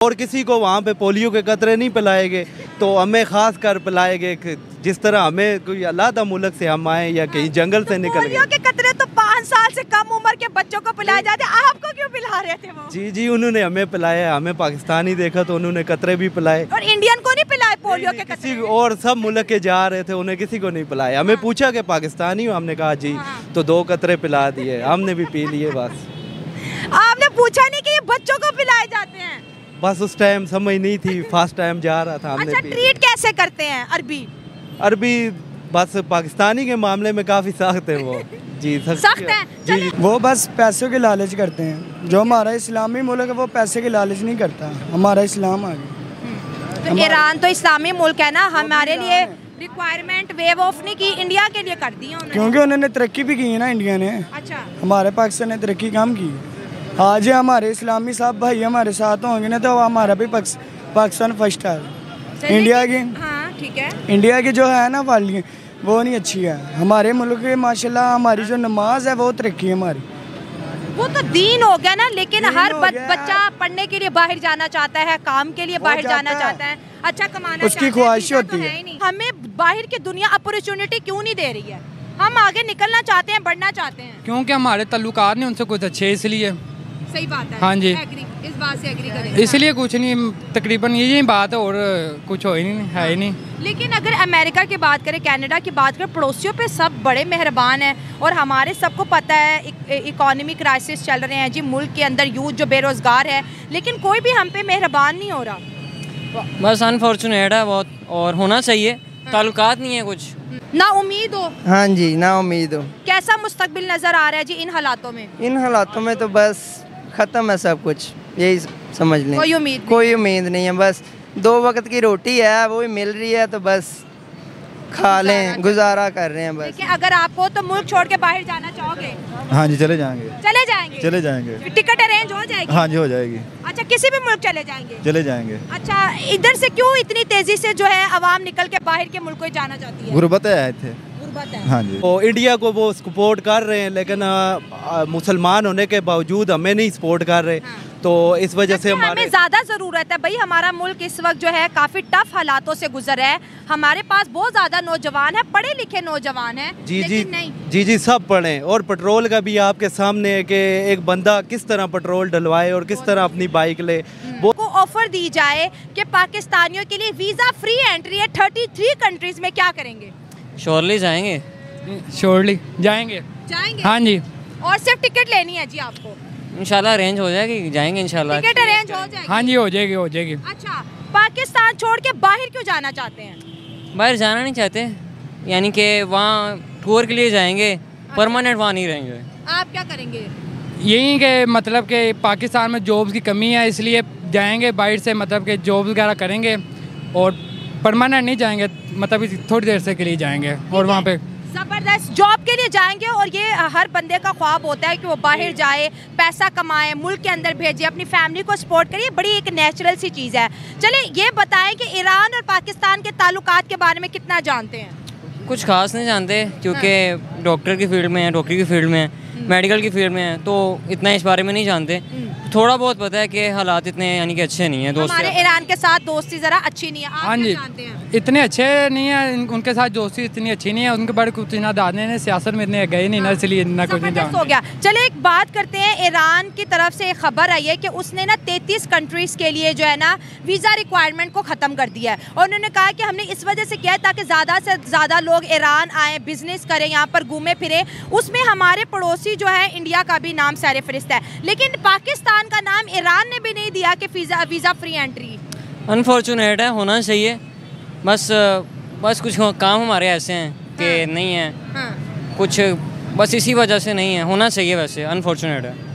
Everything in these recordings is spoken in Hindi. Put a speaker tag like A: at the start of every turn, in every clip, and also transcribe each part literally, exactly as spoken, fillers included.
A: और किसी को वहाँ पे पोलियो के कतरे नहीं पिलाएंगे तो हमें खास कर पिलाएंगे। जिस तरह हमें कोई अलग मुल्क से हम आए या कहीं जंगल से निकल गए।
B: पोलियो के कतरे तो पाँच साल से कम उम्र के बच्चों को पिलाए जाते, आपको क्यों पिला रहे थे वो?
A: जी जी उन्होंने हमें पिलाया, हमें पाकिस्तानी देखा तो उन्होंने कतरे भी पिलाए।
B: और इंडियन को नहीं पिलाए पोलियो के कतरे?
A: किसी और सब मुल्क के जा रहे थे, उन्हें किसी को नहीं पिलाया। हमें पूछा कि पाकिस्तानी हो, हमने कहा जी, तो दो कतरे पिला दिए, हमने भी पी लिए। बस
B: आपने पूछा नहीं कि ये बच्चों को पिलाए जाते हैं?
A: बस उस टाइम समझ नहीं थी, फर्स्ट टाइम जा रहा था। हमने
B: अच्छा, ट्रीट कैसे करते हैं अरबी?
A: अरबी बस पाकिस्तानी के मामले में काफी सख्त है वो। जी
B: सख्त है
A: जी, जी
C: वो बस पैसों के लालच करते हैं। जो हमारा इस्लामी मुल्क है वो पैसे के लालच नहीं करता, हमारा इस्लाम आ गया।
B: तो ईरान तो इस्लामी मुल्क है ना, हमारे लिए रिक्वायरमेंट वेव ऑफ नहीं की, इंडिया के लिए कर दी है उन्होंने।
C: क्योंकि उन्होंने तरक्की भी की है ना इंडिया ने।
B: अच्छा, हमारे
C: हमारे पाकिस्तान ने तरक्की कम की। आज हमारे इस्लामी साहब भाई हमारे साथ होंगे ना तो हमारा भी पाकिस्तान फर्स्ट है। इंडिया की
B: हाँ ठीक है,
C: इंडिया की जो है ना वाली वो नहीं अच्छी है। हमारे मुल्क के माशाल्लाह हमारी जो नमाज है वो तरक्की है हमारी।
B: वो तो दीन हो गया ना, लेकिन हर बच्चा पढ़ने के लिए बाहर जाना चाहता है, काम के लिए बाहर जाना चाहता है, अच्छा कमाना
C: उसकी ख्वाहिश होती है।
B: हमें बाहर की दुनिया अपॉर्चुनिटी क्यों नहीं दे रही है? हम आगे निकलना चाहते हैं, बढ़ना चाहते हैं।
D: क्योंकि हमारे ताल्लुकात नहीं उनसे कुछ अच्छे, इसलिए।
B: सही बात है।
D: हाँ जी,
B: इस बात से एग्री करेंगे।
D: इसलिए कुछ नहीं, तकरीबन यही बात है और कुछ हो ही नहीं, है ही नहीं।
B: लेकिन अगर अमेरिका की बात करें, कनाडा की बात करें, पड़ोसियों पे सब बड़े मेहरबान हैं और हमारे सबको पता है इकोनॉमी क्राइसिस चल रहे हैं जी, मुल्क के अंदर यूथ जो बेरोजगार है, लेकिन कोई भी हम पे मेहरबान नहीं हो रहा।
E: बस अनफॉर्चुनेट है बहुत, और होना चाहिए। ताल्लुकात नहीं है कुछ,
B: ना उम्मीद हो।
F: हाँ जी, ना उम्मीद हो।
B: कैसा मुस्तकबिल नजर आ रहा है जी इन हालातों में?
F: इन हालातों में तो बस खत्म है सब कुछ, यही समझ लें।
B: कोई उम्मीद
F: कोई उम्मीद नहीं है, बस दो वक्त की रोटी है वो भी मिल रही है तो बस खा लें, गुजारा कर रहे हैं बस।
B: लेकिन अगर आपको तो मुल्क छोड़ के बाहर जाना चाहोगे?
G: हाँ जी, चले जाएंगे।
B: चले जाएंगे?
G: चले जाएंगे।
B: टिकट अरेंज हो जाएगी?
G: हाँ जी, हो जाएगी।
B: अच्छा, किसी भी मुल्क चले जाएंगे?
G: चले जाएंगे।
B: अच्छा, इधर से क्यों इतनी तेजी से जो है अवाम निकल के बाहर के मुल्क को जाना चाहती है?
G: गुर्बत है थे। हाँ जी,
A: तो इंडिया को वो सपोर्ट कर रहे हैं, लेकिन आ, मुसलमान होने के बावजूद हमें नहीं सपोर्ट कर रहे। हाँ। तो इस वजह से हमारे
B: हमें ज्यादा जरूरत है भाई। हमारा मुल्क इस वक्त जो है काफी टफ हालातों से गुजर रहा है। हमारे पास बहुत ज्यादा नौजवान है, पढ़े लिखे नौजवान है।
A: जी जी जी जी सब पढ़े। और पेट्रोल का भी आपके सामने है कि एक बंदा किस तरह पेट्रोल डलवाए और किस तरह अपनी बाइक ले।
B: वो को ऑफर दी जाए कि पाकिस्तानियों के लिए वीजा फ्री एंट्री है थर्टी थ्री कंट्रीज में, क्या करेंगे?
E: श्योरली जाएंगे।
D: श्योरली जाएंगे
B: जाएंगे
D: हाँ जी।
B: और सिर्फ टिकट लेनी है जी आपको?
E: इंशाल्लाह अरेंज हो जाएगी, जाएंगे इंशाल्लाह।
B: टिकट अरेंज हो जाएगी?
D: हाँ जी, हो जाएगी हो जाएगी।
B: अच्छा, पाकिस्तान छोड़ के बाहर क्यों जाना चाहते हैं?
E: बाहर जाना नहीं चाहते, यानी कि वहाँ टूर के लिए जाएंगे, परमानेंट वहाँ नहीं रहेंगे।
B: आप क्या करेंगे?
D: यही के मतलब कि पाकिस्तान में जॉब्स की कमी है, इसलिए जाएंगे बाहर से, मतलब कि जॉब वगैरह करेंगे और परमानेंट नहीं जाएंगे, मतलब थोड़ी देर से के लिए जाएंगे और वहाँ पे
B: जबरदस्त जॉब के लिए जाएंगे। और ये हर बंदे का ख्वाब होता है कि वो बाहर जाए, पैसा कमाए, मुल्क के अंदर भेजे, अपनी फैमिली को सपोर्ट करे। बड़ी एक नेचुरल सी चीज़ है। चलिए ये बताएं कि ईरान और पाकिस्तान के ताल्लुकात के बारे में कितना जानते हैं?
E: कुछ खास नहीं जानते, क्योंकि हाँ। डॉक्टर की फील्ड में है, डॉक्टरी की फील्ड में है, मेडिकल की फील्ड में है, तो इतना इस बारे में नहीं जानते। थोड़ा बहुत पता है कि हालात इतने यानी कि अच्छे नहीं है। दोस्त
B: हमारे ईरान के साथ दोस्ती जरा अच्छी नहीं है। आप
D: हाँ जी,
B: जानते हैं?
D: इतने अच्छे नहीं है, उनके साथ दोस्ती इतनी अच्छी नहीं है। उनके बारे कुछ ना दाने ने सियासत में इतने गए नहीं ना, इसलिए इतना कुछ नहीं जानते।
B: हो गया। चले एक बात करते हैं, ईरान की तरफ से एक खबर आई है कि उसने ना तैंतीस कंट्रीज के लिए जो है ना वीज़ा रिक्वायरमेंट को ख़त्म कर दिया है। और उन्होंने कहा कि हमने इस वजह से किया है ताकि ज़्यादा से ज़्यादा लोग ईरान आए, बिजनेस करें, यहाँ पर घूमे फिरे। उसमें हमारे पड़ोसी जो है इंडिया का भी नाम सर फहरिस्त है, लेकिन पाकिस्तान का नाम ईरान ने भी नहीं दिया कि visa visa free entry.
E: Unfortunate है, होना चाहिए। बस बस कुछ काम हमारे ऐसे हैं कि हाँ। नहीं है हाँ। कुछ बस इसी वजह से नहीं है, होना चाहिए। वैसे अनफॉर्चुनेट है,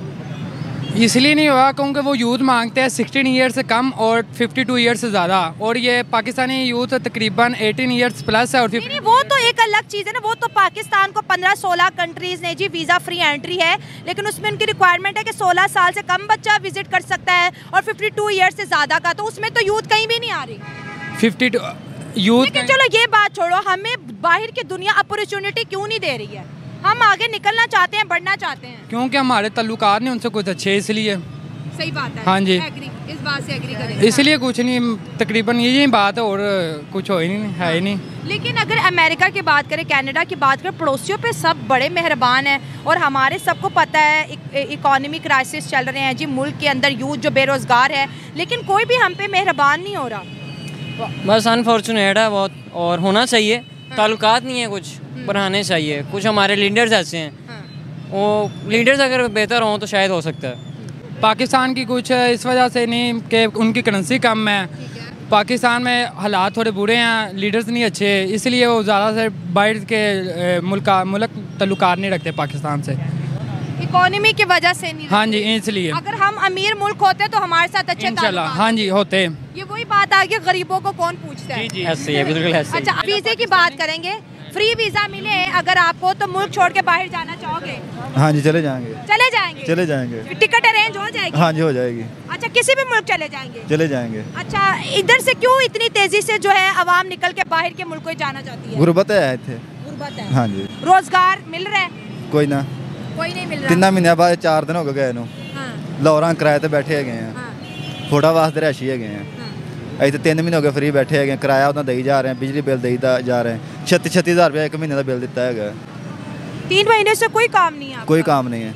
D: इसलिए नहीं हुआ क्योंकि वो यूथ मांगते हैं सिक्सटीन ईयर से कम और फिफ्टी टू ईयर से ज़्यादा, और ये पाकिस्तानी यूथ तकरीबन एटीन ईयर्स प्लस है। और
B: नहीं, नहीं, वो तो एक अलग चीज़ है ना। वो तो पाकिस्तान को पंद्रह सोलह कंट्रीज़ ने जी वीज़ा फ्री एंट्री है, लेकिन उसमें उनकी रिक्वायरमेंट है कि सोलह साल से कम बच्चा विजिट कर सकता है और फिफ्टी टू ईयर से ज़्यादा का, तो उसमें तो यूथ कहीं भी नहीं आ रही।
D: Fifty two youth.
B: लेकिन चलो ये बात छोड़ो, हमें बाहर की दुनिया अपॉर्चुनिटी क्यों नहीं दे रही है? हम आगे निकलना चाहते हैं, बढ़ना चाहते हैं।
D: क्योंकि हमारे ताल्लुकात नहीं उनसे कुछ अच्छे, इसलिए।
B: सही बात है।
D: हाँ जी।
B: एग्री इस बात से एग्री करेंगे?
D: इसलिए कुछ नहीं, तकरीबन यही बात है और कुछ हो ही नहीं, है ही नहीं।
B: लेकिन अगर अमेरिका की बात करें, कनाडा की बात करें, पड़ोसियों पे सब बड़े मेहरबान हैं और हमारे सबको पता है इकोनॉमी क्राइसिस चल रहे हैं जी, मुल्क के अंदर यूथ जो बेरोज़गार है, लेकिन कोई भी हम पे मेहरबान नहीं हो रहा।
E: बस अनफॉर्चुनेट है बहुत, और होना चाहिए। ताल्लुकात नहीं है, कुछ बढ़ाने चाहिए। कुछ हमारे लीडर्स ऐसे हैं, वो लीडर्स अगर बेहतर हों तो शायद हो सकता है।
D: पाकिस्तान की कुछ इस वजह से नहीं कि उनकी करेंसी कम है, पाकिस्तान में हालात थोड़े बुरे हैं, लीडर्स नहीं अच्छे, इसलिए वो ज़्यादा से बाहर के मुल्क मुल्क तल्लुकात नहीं रखते पाकिस्तान से,
B: इकोनॉमी की वजह से नहीं।
D: हाँ जी, इसलिए।
B: अगर हम अमीर मुल्क होते तो हमारे साथ अच्छे
D: इंशाल्लाह, हाँ जी, होते।
B: ये वही बात आ गई, गरीबों को कौन पूछता है?
E: जी जी ऐसे ही है, बिल्कुल ऐसे ही।
B: अच्छा, वीज़े की बात करेंगे, फ्री वीज़ा मिले अगर आपको तो मुल्क छोड़ के बाहर जाना चाहोगे?
G: हाँ जी, चले जाएंगे।
B: चले जाएंगे?
G: चले जाएंगे।
B: टिकट अरेंज हो जाएगी?
G: हाँ जी, हो जाएगी।
B: अच्छा, किसी भी मुल्क चले जाएंगे?
G: चले जाएंगे।
B: अच्छा, इधर से क्यों इतनी तेजी से जो है अवाम निकल के बाहर के मुल्क को जाना चाहती है?
G: गुर्बत है थे।
B: गुर्बत है।
G: हाँ जी।
B: रोजगार मिल रहा है?
G: कोई ना,
B: कोई नहीं मिल रहा।
G: ਤਿੰਨਾਂ ਮਹੀਨਿਆਂ ਬਾਅਦ ਚਾਰ ਦਿਨ ਹੋ ਗਏ ਗਏ ਨੂੰ।
B: हाँ
G: ਲਾਹੌਰਾਂ ਕਿਰਾਏ ਤੇ ਬੈਠੇ ਹੈਗੇ ਆ,
B: हाँ
G: ਥੋੜਾ ਵਾਸਤੇ ਰਹਿਸ਼ੀ ਹੈਗੇ ਆ।
B: हाँ।
G: ਅਸੀਂ ਤਾਂ ਤਿੰਨ ਮਹੀਨੇ ਹੋ ਗਏ ਫ੍ਰੀ ਬੈਠੇ ਹੈਗੇ, ਕਿਰਾਇਆ ਉਹਦਾ ਦੇਈ ਜਾ ਰਹੇ ਆ, ਬਿਜਲੀ ਬਿੱਲ ਦੇਈ ਦਾ ਜਾ ਰਹੇ ਆ, ਛੱਤੀ ਛੱਤੀ ਹਜ਼ਾਰ ਰੁਪਏ ਇੱਕ ਮਹੀਨੇ ਦਾ ਬਿੱਲ ਦਿੱਤਾ ਹੈਗਾ।
B: तीन महीने से कोई काम नहीं है?
G: कोई काम नहीं है।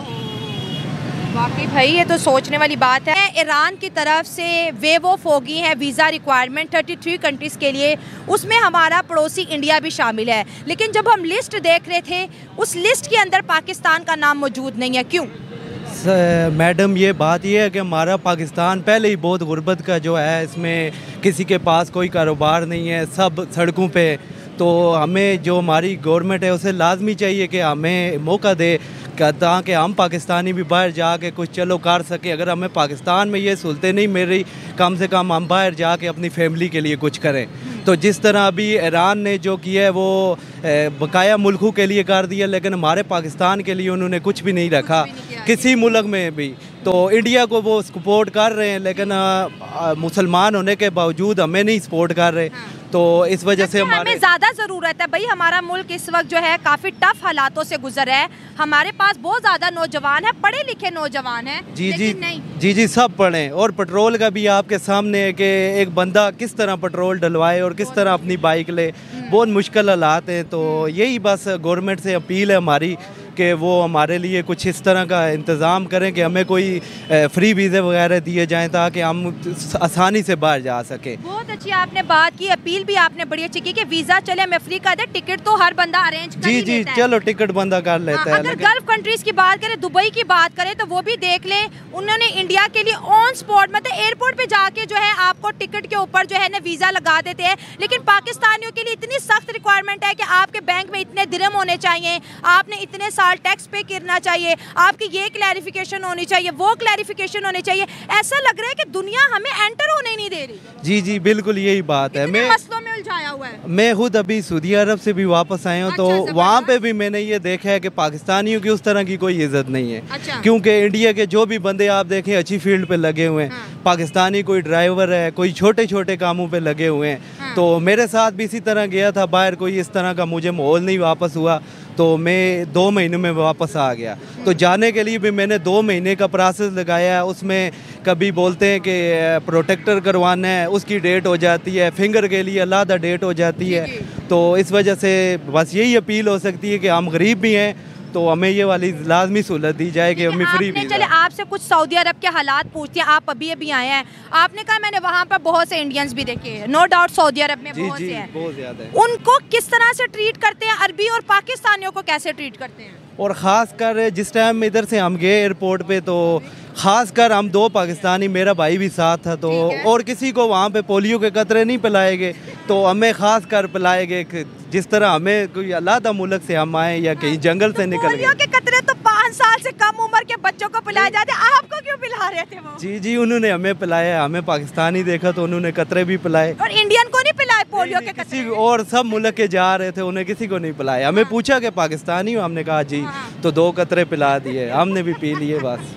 B: वाकई भाई ये तो सोचने वाली बात है। ईरान की तरफ से वेव ऑफ होगी है वीज़ा रिक्वायरमेंट तैंतीस कंट्रीज़ के लिए, उसमें हमारा पड़ोसी इंडिया भी शामिल है, लेकिन जब हम लिस्ट देख रहे थे उस लिस्ट के अंदर पाकिस्तान का नाम मौजूद नहीं है, क्यों?
A: मैडम ये बात ये है कि हमारा पाकिस्तान पहले ही बहुत गुर्बत का जो है, इसमें किसी के पास कोई कारोबार नहीं है, सब सड़कों पे। तो हमें जो हमारी गवर्नमेंट है उसे लाजमी चाहिए कि हमें मौका दे ताकि हम पाकिस्तानी भी बाहर जाके कुछ चलो कर सके। अगर हमें पाकिस्तान में ये सहूलतें नहीं मिल रही, कम से कम हम बाहर जाके अपनी फैमिली के लिए कुछ करें। तो जिस तरह अभी ईरान ने जो किया है वो बकाया मुल्कों के लिए कर दिया, लेकिन हमारे पाकिस्तान के लिए उन्होंने कुछ भी नहीं रखा, किसी मुल्क में भी। तो इंडिया को वो सपोर्ट कर रहे हैं, लेकिन मुसलमान होने के बावजूद हमें नहीं सपोर्ट कर रहे। तो इस वजह से हमारे
B: हमें ज़्यादा ज़रूरत है भाई, हमारा मुल्क इस वक्त जो है काफ़ी टफ हालातों से गुजर है, हमारे पास बहुत ज़्यादा नौजवान है, पढ़े लिखे नौजवान हैं।
A: जी जी
B: नहीं।
A: जी जी सब पढ़े, और पेट्रोल का भी आपके सामने है कि एक बंदा किस तरह पेट्रोल डलवाए और किस तरह अपनी बाइक ले, बहुत मुश्किल हालात हैं। तो यही बस गवर्नमेंट से अपील है हमारी कि वो हमारे लिए कुछ इस तरह का इंतज़ाम करें कि हमें कोई फ्री वीज़े वगैरह दिए जाएं ताकि हम आसानी से बाहर जा सकें।
B: बहुत अच्छी आपने बात की, अपील भी आपने बड़ी अच्छी की कि वीज़ा चले हमें फ्री कर दे, टिकट तो हर बंदा अरेंज कर
A: जी
B: ही
A: जी
B: लेता है।
A: चलो टिकट बंदा कर लेता है।
B: अगर गल्फ कंट्रीज़ की बात करें, दुबई की बात करें, तो वो भी देख ले, उन्होंने इंडिया के लिए ऑन स्पॉट मतलब एयरपोर्ट पे जाके जो है आपको टिकट के ऊपर जो है ना वीज़ा लगा देते हैं। लेकिन पाकिस्तानियों के लिए इतनी सख्त रिक्वायरमेंट है कि आपके बैंक में इतने दिरहम होने चाहिए, आपने इतने साल टैक्स पे करना चाहिए, आपकी ये क्लैरिफिकेशन होनी चाहिए, वो क्लैरिफिकेशन होनी चाहिए। ऐसा लग रहा है कि दुनिया हमें एंटर होने नहीं दे रही।
A: जी जी बिल्कुल यही बात है। मैं
B: मसलों में उलझाया हुआ है।
A: मैं खुद अभी सऊदी अरब से भी वापस आया हूँ।
B: अच्छा,
A: तो वहाँ पे भी मैंने ये देखा है कि पाकिस्तानियों की उस तरह की कोई इज्जत नहीं है।
B: अच्छा।
A: क्योंकि इंडिया के जो भी बंदे आप देखें अच्छी फील्ड पे लगे हुए हैं,
B: हाँ।
A: पाकिस्तानी कोई ड्राइवर है, कोई छोटे छोटे कामों पे लगे हुए हैं।
B: हाँ।
A: तो मेरे साथ भी इसी तरह गया था बाहर, कोई इस तरह का मुझे माहौल नहीं वापस हुआ, तो मैं दो महीनों में वापस आ गया। तो जाने के लिए भी मैंने दो महीने का प्रोसेस लगाया है। उसमें कभी बोलते हैं कि प्रोटेक्टर करवाना है, उसकी डेट हो जाती है, फिंगर के लिए अलग डेट हो जाती है। तो इस वजह से बस यही अपील हो सकती है कि हम गरीब भी हैं तो हमें ये वाली लाजमी सहूलत दी जाए कि हमें फ्री
B: आपने चले आपसे कुछ सऊदी अरब के हालात पूछते हैं, आप अभी अभी आए हैं, आपने कहा मैंने वहाँ पर बहुत से इंडियंस भी देखे हैं, नो डाउट सऊदी अरब में बहुत से हैं,
A: बहुत ज़्यादा है।
B: उनको किस तरह से ट्रीट करते हैं अरबी, और पाकिस्तानियों को कैसे ट्रीट करते हैं?
A: और ख़ास कर जिस टाइम इधर से हम गए एयरपोर्ट पे, तो ख़ास कर हम दो पाकिस्तानी, मेरा भाई भी साथ था, तो और किसी को वहाँ पे पोलियो के कतरे नहीं पिलाए गए, तो हमें ख़ास कर पिलाए गए। जिस तरह हमें कोई अलादा मुल्क से हम आए या कहीं जंगल से निकल गए।
B: पोलियो के कतरे तो पाँच साल से कम उम्र के बच्चों को पिलाए जाते, आपको क्यों पिला रहे थे वो?
A: जी जी उन्होंने हमें पिलाया, हमें पाकिस्तानी देखा तो उन्होंने कतरे भी पिलाए।
B: और इंडियन को नहीं पिलाए पोलियो के
A: किसी
B: कतरे?
A: और सब मुल्क के जा रहे थे, उन्हें किसी को नहीं पिलाया। हमें पूछा कि पाकिस्तानी हो, हमने कहा जी, तो दो कतरे पिला दिए, हमने भी पी लिए। बस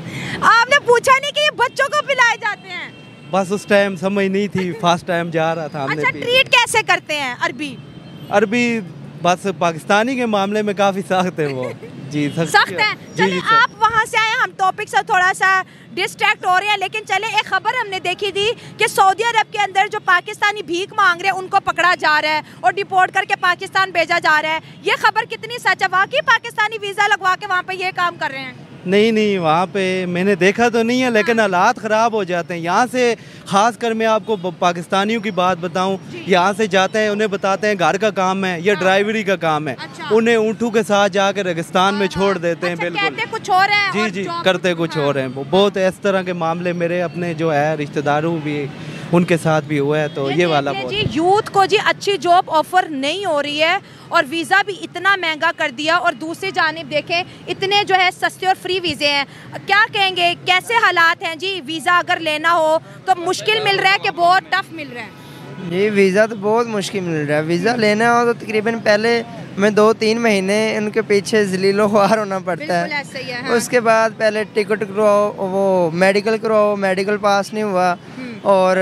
B: आपने पूछा नहीं कि ये बच्चों को पिलाए जाते हैं?
A: बस उस टाइम समझ नहीं थी, फर्स्ट टाइम जा रहा था, हमने
B: अच्छा,
A: पी
B: ट्रीट कैसे करते हैं अरबी?
A: अरबी बस पाकिस्तानी के मामले में काफ़ी सख्त है वो। जी
B: सख्त है। चलिए आप वहाँ से आए, हम टॉपिक से थोड़ा सा डिस्ट्रैक्ट हो रहे हैं, लेकिन चले एक खबर हमने देखी थी कि सऊदी अरब के अंदर जो पाकिस्तानी भीख मांग रहे हैं उनको पकड़ा जा रहा है और डिपोर्ट करके पाकिस्तान भेजा जा रहा है। ये खबर कितनी सच है? वाकई पाकिस्तानी वीज़ा लगवा के वहाँ पे ये काम कर रहे हैं?
A: नहीं नहीं, वहाँ पे मैंने देखा तो नहीं है, लेकिन हालात ख़राब हो जाते हैं। यहाँ से ख़ास कर मैं आपको पाकिस्तानियों की बात बताऊँ, यहाँ से जाते हैं, उन्हें बताते हैं घर का काम है या ड्राइवरी का काम है,
B: अच्छा।
A: उन्हें ऊँटों के साथ जाकर रेगिस्तान में छोड़ देते हैं।
B: अच्छा,
A: बिल्कुल
B: कहते कुछ और है
A: जी
B: और
A: जी,
B: जॉब-
A: करते कुछ
B: हाँ।
A: और हैं। वो बहुत इस तरह के मामले मेरे अपने जो है रिश्तेदारों भी, उनके साथ भी हुआ है। तो ये वाला बहुत
B: जी, यूथ को जी अच्छी जॉब ऑफर नहीं हो रही है और वीज़ा भी इतना महंगा कर दिया, और दूसरी जानिब देखें इतने जो है सस्ते और फ्री वीज़े हैं। क्या कहेंगे, कैसे हालात हैं जी? वीज़ा अगर लेना हो तो मुश्किल मिल रहा है कि बहुत टफ मिल रहा है?
F: ये वीज़ा तो बहुत मुश्किल मिल रहा है। वीज़ा लेना हो तो तकरीबन पहले हमें दो तीन महीने उनके पीछे जलीलो ख्वार होना पड़ता
B: बिल्कुल
F: है।
B: ऐसा ही है, हाँ।
F: उसके बाद पहले टिकट करवाओ, वो मेडिकल करवाओ, मेडिकल पास नहीं हुआ, और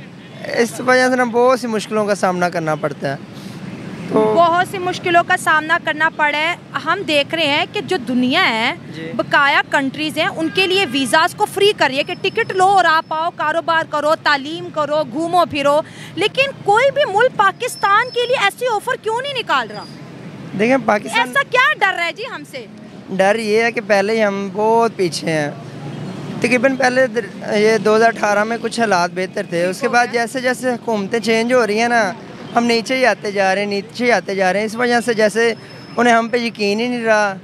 F: इस वजह से ना बहुत सी मुश्किलों का सामना करना पड़ता है। तो
B: बहुत सी मुश्किलों का सामना करना पड़ा है। हम देख रहे हैं कि जो दुनिया है, बकाया कंट्रीज़ हैं, उनके लिए वीज़ाज़ को फ्री कर रही है कि टिकट लो और आप आओ, कारोबार करो, तालीम करो, घूमो फिरो। लेकिन कोई भी मुल्क पाकिस्तान के लिए ऐसी ऑफ़र क्यों नहीं निकाल रहा?
F: देखें पाकिस्तान,
B: ऐसा क्या डर रहा है जी हमसे?
F: डर ये है कि पहले ही हम बहुत पीछे हैं। तकरीबन पहले ये दो हज़ार अठारह में कुछ हालात बेहतर थे, उसके बाद जैसे जैसे हुकूमतें चेंज हो रही हैं ना, हम नीचे ही आते जा रहे हैं, नीचे ही आते जा रहे हैं। इस वजह से जैसे उन्हें हम पे यकीन ही नहीं रहा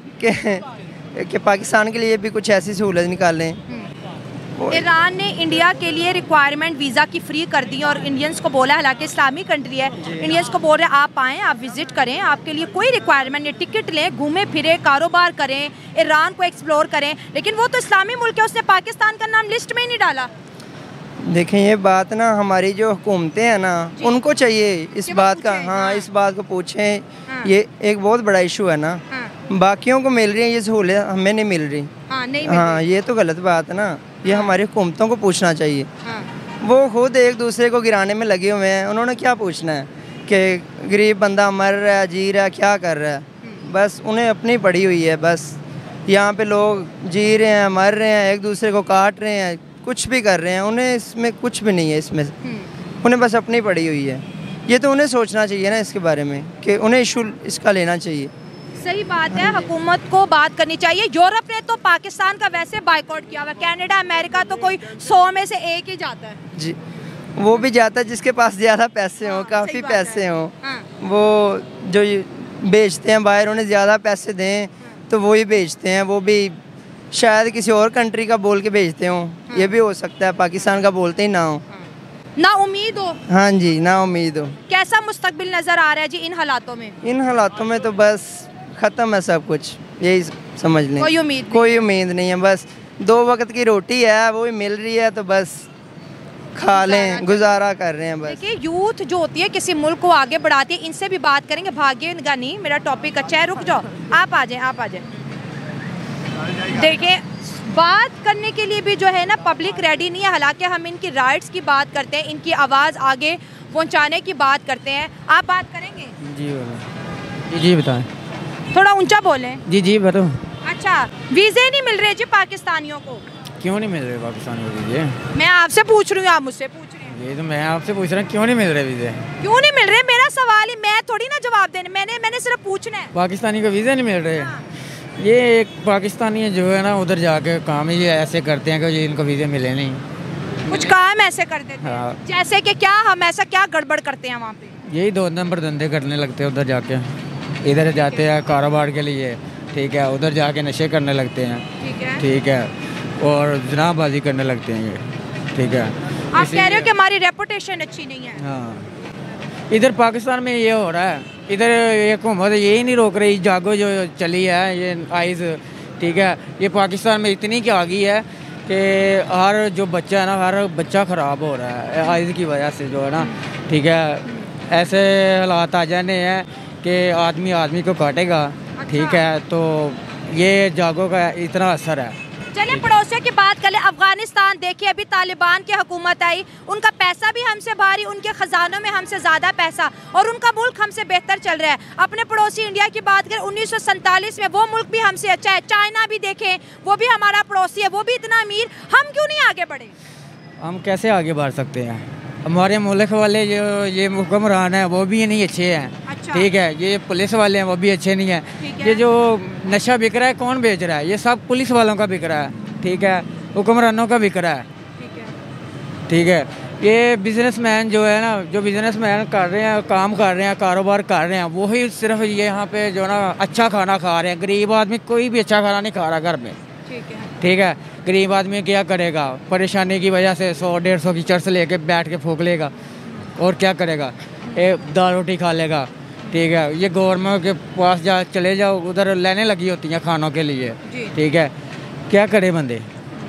F: कि कि पाकिस्तान के लिए भी कुछ ऐसी सहूलत निकालें।
B: ईरान ने इंडिया के लिए रिक्वायरमेंट वीज़ा की फ्री कर दी और इंडियंस को बोला, हालांकि इस्लामी कंट्री है, इंडियंस को बोल रहे हैं आप आएँ, आप विज़िट करें, आपके लिए कोई रिक्वायरमेंट नहीं, टिकट लें, घूमें फिरें, कारोबार करें, ईरान को एक्सप्लोर करें। लेकिन वो तो इस्लामी मुल्क है, उसने पाकिस्तान का नाम लिस्ट में ही नहीं डाला।
F: देखें ये बात ना, हमारी जो हुकूमतें हैं ना, उनको चाहिए इस बात का, हाँ इस बात को पूछें। ये एक बहुत बड़ा इशू है ना, बाकियों को मिल रही है ये सहूलत, हमें नहीं मिल रही।
B: हाँ, नहीं मिल
F: हाँ, ये तो गलत बात है ना, ये हमारी हुकूमतों को पूछना चाहिए। वो खुद एक दूसरे को गिराने में लगे हुए हैं, उन्होंने क्या पूछना है कि गरीब बंदा मर रहा है, जी रहा है, क्या कर रहा है। बस उन्हें अपनी पड़ी हुई है, बस यहाँ पे लोग जी रहे हैं, मर रहे हैं, एक दूसरे को काट रहे हैं, कुछ भी कर रहे हैं, उन्हें इसमें कुछ भी नहीं है। इसमें उन्हें बस अपनी पड़ी हुई है। ये तो उन्हें सोचना चाहिए ना इसके बारे में कि उन्हें इशू इसका लेना चाहिए।
B: सही बात है, हुकूमत को बात करनी चाहिए। यूरोप ने तो पाकिस्तान का वैसे बाइकआउट किया हुआ, कनाडा, अमेरिका तो कोई सौ में से एक ही जाता है
F: जी, वो भी जाता है जिसके पास ज़्यादा पैसे हों,
B: हाँ,
F: काफ़ी पैसे हों।
B: हाँ।
F: वो जो बेचते हैं बाहर, उन्हें ज़्यादा पैसे दें तो वही बेचते हैं। वो भी शायद किसी और कंट्री का बोल के भेजते हों, ये भी हो सकता है, पाकिस्तान का बोलते ही ना हो।
B: ना उम्मीद हो।
F: हाँ जी, ना उम्मीद हो।
B: कैसा मुस्तकबिल नज़र आ रहा है जी इन हालातों में?
F: इन हालातों में तो बस ख़त्म है सब कुछ, यही समझ लें।
B: कोई उम्मीद नहीं।
F: कोई उम्मीद नहीं है, बस दो वक्त की रोटी है, वो भी मिल रही है तो बस खा लें, गुजारा कर रहे हैं बस।
B: देखिए यूथ जो होती है किसी मुल्क को आगे बढ़ाती है, इनसे भी बात करेंगे। भाग्येगा नहीं, मेरा टॉपिक अच्छा है, रुक जाओ, आप आ जाएं, आप आ जाएं। देखिए बात करने के लिए भी जो है ना पब्लिक रेडी नहीं है। हालांकि हम इनकी राइट्स की बात करते हैं, इनकी आवाज़ आगे पहुंचाने की बात करते हैं। आप बात करेंगे?
H: जी जी जी बताएं।
B: थोड़ा ऊंचा बोलें।
H: जी जी बताओ।
B: अच्छा, वीज़े नहीं मिल रहे जी पाकिस्तानियों को?
H: क्यों नहीं मिल रहे पाकिस्तानी को वीज़े?
B: मैं आपसे पूछ रही हूँ, आप मुझसे पूछ रहे हैं।
H: ये तो मैं आपसे पूछ रहा हूँ, क्यों नहीं मिल रहे वीज़े?
B: क्यों नहीं मिल रहे? मेरा सवाल ही, मैं थोड़ी ना जवाब देने, मैंने मैंने सिर्फ पूछना है।
H: पाकिस्तानी को वीज़े नहीं मिल रहे?
B: हाँ।
H: ये एक पाकिस्तानी जो है ना, उधर जाके काम ही ऐसे करते हैं कि ये इनको वीज़े मिले नहीं।
B: कुछ काम ऐसे कर देते हैं,
H: हाँ।
B: जैसे कि क्या, हम ऐसा क्या गड़बड़ करते हैं वहाँ पे?
H: यही दो नंबर धंधे करने लगते हैं उधर जाके। इधर जाते हैं कारोबार के लिए, ठीक है, उधर जाके नशे करने लगते हैं,
B: ठीक है,
H: ठीक है, और जनाबाजी करने लगते हैं ये, ठीक है।
B: आप कह रहे हो कि हमारी रेपुटेशन अच्छी नहीं है?
H: हाँ, इधर पाकिस्तान में ये हो रहा है, इधर ये हुकूमत यही नहीं रोक रही, जागो जो चली है ये आइज़, ठीक है, ये पाकिस्तान में इतनी क्या आ गई है कि हर जो बच्चा है ना, हर बच्चा ख़राब हो रहा है आइज़ की वजह से, जो है ना, ठीक है। ऐसे हालात आ जाने हैं कि आदमी आदमी को काटेगा, ठीक है, तो ये जागो का इतना असर है।
B: चलिए पड़ोसियों की बात करें। अफगानिस्तान देखिए, अभी तालिबान की हुकूमत आई, उनका पैसा भी हमसे भारी, उनके खजानों में हमसे ज़्यादा पैसा, और उनका मुल्क हमसे बेहतर चल रहा है। अपने पड़ोसी इंडिया की बात करें, उन्नीस सौ सैंतालीस में वो मुल्क भी हमसे अच्छा है। चाइना भी देखें, वो भी हमारा पड़ोसी है, वो भी इतना अमीर, हम क्यों नहीं आगे बढ़े? हम
H: कैसे आगे बढ़ सकते हैं? हमारे मुल्क वाले जो ये हुक्मरान है वो भी नहीं अच्छे हैं। अच्छा। ठीक है, ये पुलिस वाले हैं वो भी अच्छे नहीं हैं। ये जो नशा बिक रहा है कौन बेच रहा है? ये सब पुलिस वालों का बिक रहा है। ठीक है, हुक्मरानों का बिक रहा है। ठीक है, ये बिजनेसमैन जो है ना, जो बिजनेसमैन कर रहे हैं, काम कर रहे हैं, कारोबार कर रहे हैं, वही सिर्फ ये यहाँ पे जो ना अच्छा खाना खा रहे हैं। गरीब आदमी कोई भी अच्छा खाना नहीं खा रहा घर में। ठीक है, गरीब आदमी क्या करेगा? परेशानी की वजह से सौ डेढ़ सौ की चर्च लेके बैठ के फूक लेगा, और क्या करेगा? एक दाल रोटी खा लेगा। ठीक है, ये गवर्नमेंट के पास जा चले जाओ, उधर लाइनें लगी होती हैं खानों के लिए। ठीक है, क्या करे बंदे?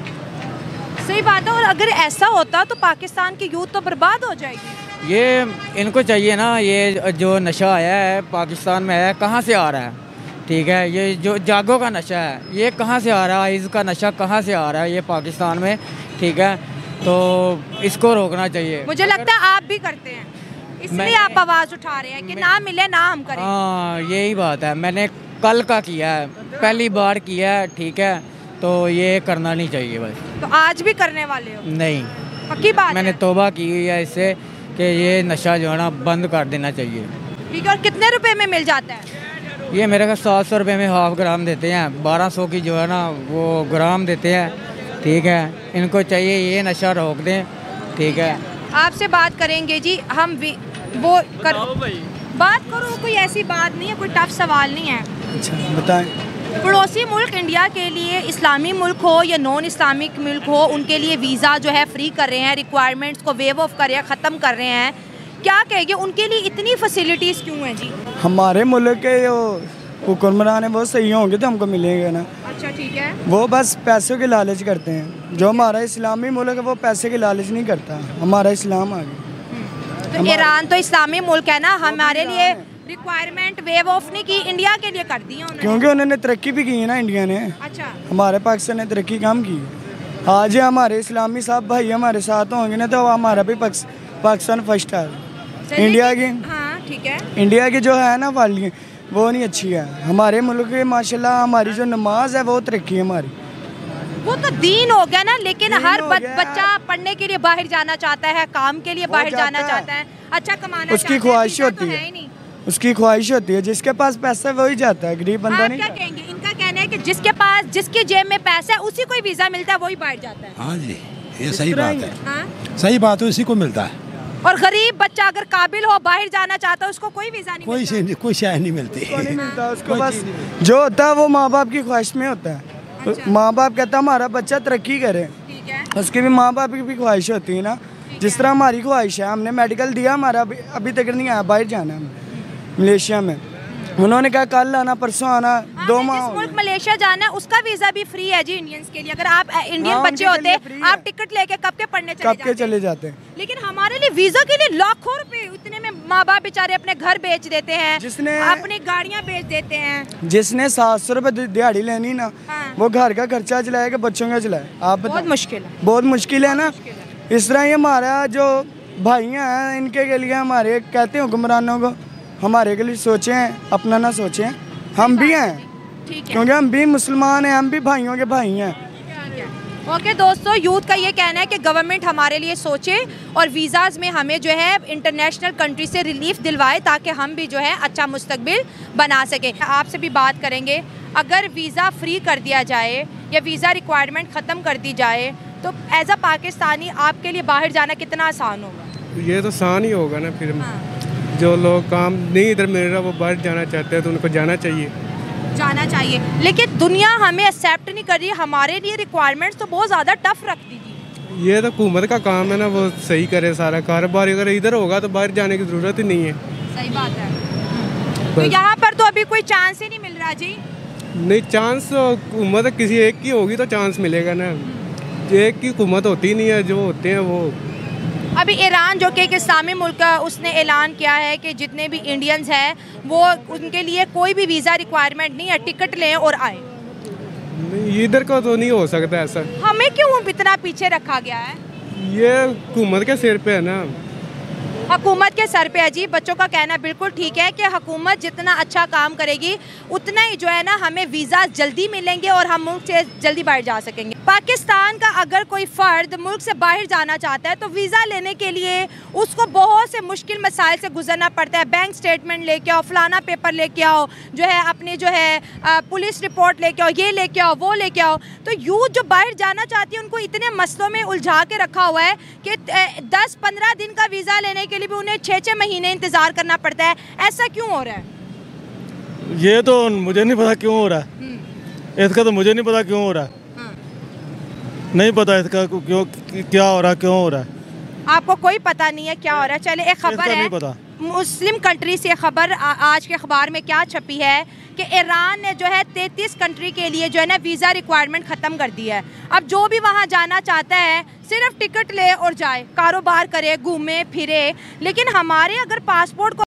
B: सही बात है। और अगर ऐसा होता तो पाकिस्तान की यूथ तो बर्बाद हो जाएगी।
H: ये इनको चाहिए ना, ये जो नशा आया है पाकिस्तान में है, कहाँ से आ रहा है? ठीक है, ये जो जागो का नशा है ये कहाँ से आ रहा है? आइज़ का नशा कहाँ से आ रहा है ये पाकिस्तान में? ठीक है, तो इसको रोकना चाहिए।
B: मुझे लगता है आप भी करते हैं, इसलिए आप आवाज़ उठा रहे हैं कि ना मिले ना हम करें।
H: हाँ, यही बात है। मैंने कल का किया है, पहली बार किया है। ठीक है, तो ये करना नहीं चाहिए बस।
B: तो आज भी करने वाले हो?
H: नहीं,
B: पक्की बात
H: मैंने तौबा की हुई है इससे कि ये नशा जो है ना बंद कर देना चाहिए।
B: ठीक है, और कितने रुपए में मिल जाता है
H: ये? मेरे को सात सौ रुपये में हाफ ग्राम देते हैं, बारह सौ की जो है ना वो ग्राम देते हैं। ठीक है, इनको चाहिए ये नशा रोक दें। ठीक है,
B: आपसे बात करेंगे जी हम भी, वो कर बात करो, कोई ऐसी बात नहीं है, कोई टफ सवाल नहीं है।
C: अच्छा बताएं।
B: पड़ोसी मुल्क इंडिया के लिए, इस्लामी मुल्क हो या नॉन इस्लामिक मुल्क हो, उनके लिए वीज़ा जो है फ्री कर रहे हैं, रिक्वायरमेंट्स को वेव ऑफ कर रहे हैं, ख़त्म कर रहे हैं। क्या कहेंगे, उनके लिए इतनी फैसिलिटीज़ क्यों हैं जी?
C: हमारे मुल्क के जो हुक्मरान है वो सही होंगे तो हमको मिलेंगे ना।
B: अच्छा, ठीक है।
C: वो बस पैसों के लालच करते हैं। जो हमारा इस्लामी मुल्क है वो पैसे के लालच नहीं करता, हमारा इस्लाम आ गया।
B: तो ईरान तो इस्लामी मुल्क है ना, हमारे लिए रिक्वायरमेंट वेव ऑफ नहीं की, इंडिया के लिए कर दी उन्होंने।
C: क्योंकि उन्होंने तरक्की भी की है ना इंडिया ने।
B: अच्छा।
C: हमारे पाकिस्तान ने तरक्की कम की। आज हमारे इस्लामी साहब भाई हमारे साथ होंगे ना तो हमारा भी पाकिस्तान फर्स्ट है। इंडिया की,
B: हाँ ठीक है,
C: इंडिया की जो है ना वाली वो नहीं अच्छी है। हमारे मुल्क के माशाल्लाह हमारी जो नमाज है वो तरक्की है हमारी।
B: वो तो दीन हो गया ना, लेकिन हर बच्चा पढ़ने के लिए बाहर जाना चाहता है, काम के लिए बाहर जाना चाहता है, अच्छा कमाना,
C: उसकी ख्वाहिश होती है, उसकी ख्वाहिश होती है। जिसके पास पैसा है वही जाता है, गरीब बंदा नहीं।
B: क्या कहेंगे? इनका कहना है कि जिसके पास, जिसके जेब में पैसा है उसी को ही वीजा मिलता है, वही बाहर जाता है।
I: हाँ जी, ये सही बात है। सही बात है, उसी को मिलता है।
B: और गरीब बच्चा अगर काबिल हो, बाहर जाना चाहता है, उसको कोई वीजा नहीं
I: कोई
B: मिलता।
I: कोई शायद नहीं मिलती,
C: नहीं मिलता उसको। बस जो होता है वो माँ बाप की ख्वाहिश में होता है। अच्छा। माँ बाप कहता है हमारा बच्चा तरक्की करे,
B: ठीक है,
C: उसकी भी माँ बाप की भी ख्वाहिश होती है ना। जिस तरह हमारी ख्वाहिश है, हमने मेडिकल दिया, हमारा अभी, अभी तक नहीं आया, बाहर जाना है मलेशिया में। उन्होंने कहा कल आना, परसों आना,
B: हाँ,
C: दो माह
B: जिस मुल्क मलेशिया जाना है उसका वीजा भी फ्री है जी इंडियंस के लिए। अगर आप इंडियन
C: हाँ,
B: बच्चे होते आप टिकट लेके कब के पढ़ने चले
C: कब
B: जाते
C: के चले जाते हैं।
B: लेकिन हमारे लिए वीजा के लिए लाखों रुपए, इतने में माँ बाप बेचारे अपने घर बेच देते हैं,
C: जिसने
B: अपनी गाड़ियाँ बेच देते हैं।
C: जिसने सात सौ रुपये दिहाड़ी लेनी ना, हाँ। वो घर का खर्चा चलाएगा, बच्चों का चलाए। आप
B: बहुत मुश्किल है,
C: बहुत मुश्किल है ना। इस तरह ही हमारा जो भाइयाँ हैं इनके के लिए हमारे कहते हैं हुक्मरानों को हमारे के लिए सोचें, अपना ना सोचें। हम भी हैं, क्योंकि हम भी मुसलमान हैं, हम भी भाइयों के भाई हैं।
B: ओके दोस्तों, यूथ का ये कहना है कि गवर्नमेंट हमारे लिए सोचे और वीज़ाज़ में हमें जो है इंटरनेशनल कंट्री से रिलीफ दिलवाए, ताकि हम भी जो है अच्छा मुस्तकबिल बना सकें। आपसे भी बात करेंगे, अगर वीज़ा फ्री कर दिया जाए या वीज़ा रिक्वायरमेंट ख़त्म कर दी जाए तो एज अ पाकिस्तानी आपके लिए बाहर जाना कितना आसान होगा?
J: ये तो आसान ही होगा ना फिर। हाँ। जो लोग काम नहीं इधर मिल रहा वो बाहर जाना चाहते हैं तो उनको जाना चाहिए,
B: जाना चाहिए। लेकिन दुनिया हमें एक्सेप्ट नहीं कर रही, हमारे लिए रिक्वायरमेंट्स तो बहुत ज़्यादा टफ रख दी।
J: ये तो हुकूमत का काम है ना, वो सही करे सारा कारोबार। अगर इधर होगा तो बाहर जाने की ज़रूरत ही नहीं है।
B: सही बात है। तो यहाँ पर तो अभी कोई चांस ही नहीं मिल रहा जी।
J: नहीं, चांस हुकूमत किसी एक की होगी तो चांस मिलेगा ना। एक की हुकूमत होती नहीं है, जो होते हैं वो।
B: अभी ईरान जो कि एक इस्लामी मुल्क है, उसने ऐलान किया है कि जितने भी इंडियंस हैं वो उनके लिए कोई भी वीज़ा रिक्वायरमेंट नहीं है, टिकट लें और आए।
J: नहीं, इधर का तो नहीं हो सकता ऐसा।
B: हमें क्यों इतना पीछे रखा गया है?
J: ये हुकूमत के सिर पे है ना।
B: हुकूमत के सर पे है जी। बच्चों का कहना बिल्कुल ठीक है कि हुकूमत जितना अच्छा काम करेगी उतना ही जो है ना हमें वीज़ा जल्दी मिलेंगे और हम मुल्क से जल्दी बाहर जा सकेंगे। पाकिस्तान का अगर कोई फ़र्द मुल्क से बाहर जाना चाहता है तो वीज़ा लेने के लिए उसको बहुत से मुश्किल मसाइल से गुजरना पड़ता है। बैंक स्टेटमेंट लेके आओ, फलाना पेपर लेके आओ, जो है अपनी जो है आ, पुलिस रिपोर्ट लेके आओ, ये लेके आओ, वो लेके आओ। तो यूथ जो बाहर जाना चाहती है उनको इतने मसलों में उलझा के रखा हुआ है कि दस पंद्रह दिन का वीज़ा लेने के लिए भी उन्हें छः छः महीने इंतज़ार करना पड़ता है। ऐसा क्यों हो रहा है?
K: ये तो मुझे नहीं पता क्यों हो रहा है। इसका तो मुझे नहीं पता क्यों हो रहा है। नहीं पता इसका क्यों, क्या हो रहा है, क्यों हो रहा है।
B: आपको कोई पता नहीं है क्या हो रहा है? चले, एक खबर है मुस्लिम कंट्री से खबर आज के अखबार में क्या छपी है कि ईरान ने जो है तैंतीस कंट्री के लिए जो है ना वीज़ा रिक्वायरमेंट ख़त्म कर दी है। अब जो भी वहाँ जाना चाहता है सिर्फ टिकट ले और जाए, कारोबार करे, घूमे फिरे। लेकिन हमारे अगर पासपोर्ट को